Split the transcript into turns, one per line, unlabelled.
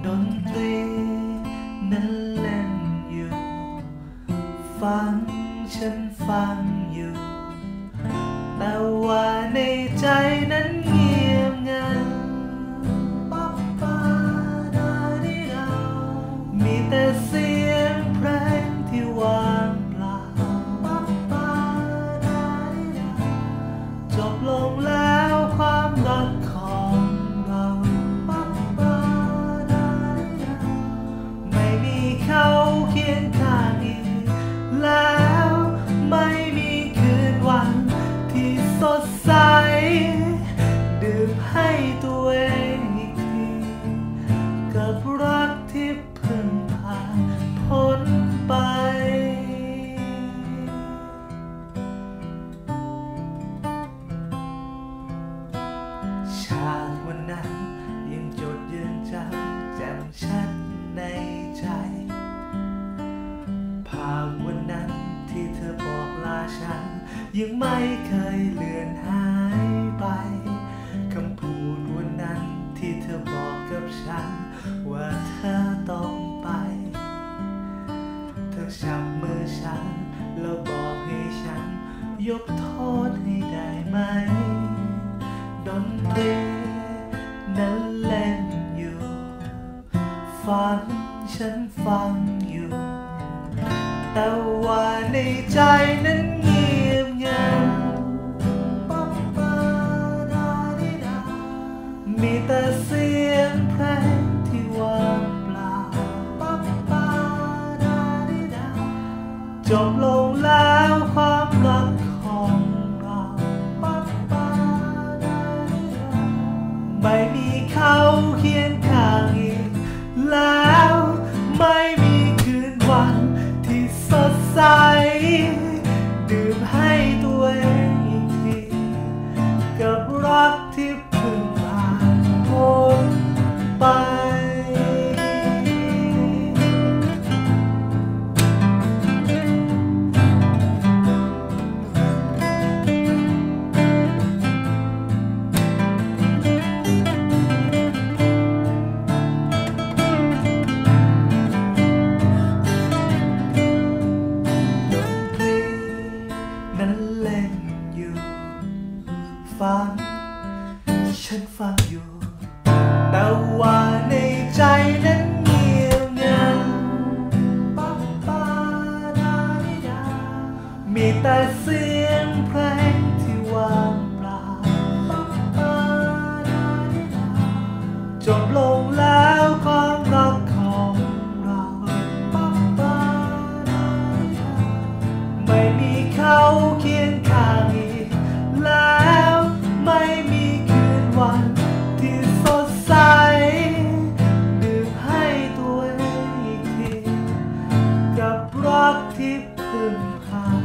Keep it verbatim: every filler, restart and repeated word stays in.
ดนตรีนั้นเล่นอยู่ฟังฉันฟังอยู่แต่ว่าในใจนั้นเงียบงันมีแต่เสียงเพลงที่ว่างเปล่าจบลงแล้วความรักของเราไม่มีเขาเคียงข้างอีกแล้วไม่มีคืนวันที่สดใสดื่มให้ตัวเองอีกทีกับรักที่เพิ่งผ่านพ้นไปชาติวันนั้นยังจดยืนจำแจ่มชัดในใจภาพวันนั้นที่เธอบอกลาฉันยังไม่เคยเลือนหายไปคำพูดวันนั้นที่เธอบอกกับฉันว่าเธอต้องไปเธอจับมือฉันแล้วบอกให้ฉันยกโทษให้ได้ไหมดนตรีนั้นเล่นอยู่ฟังฉันฟังอยู่แต่ว่าในใจนั้นเงียบงันมีแต่เสียงเพลงที่ว่างเปล่าจบลงแล้วความรักของเราไม่มีเขาเคียงข้างอีกแล้วไม่มีคืนวันที่สดใสดื่มให้ตัวเองอีกทีกับรักที่เพิ่งผ่านพ้นไปฟังฉันฟังอยู่แต่ว่าในใจนั้นเงียบงันมีแต่เสียงเพลงที่ว่างเปล่าจบลงแล้วความรักของเราไม่มีเขาเคียงข้างอีกแล้วไม่มีคืนวันที่สดใสดื่มให้ตัวเองอีกทีกับรักที่เพิ่งผ่าน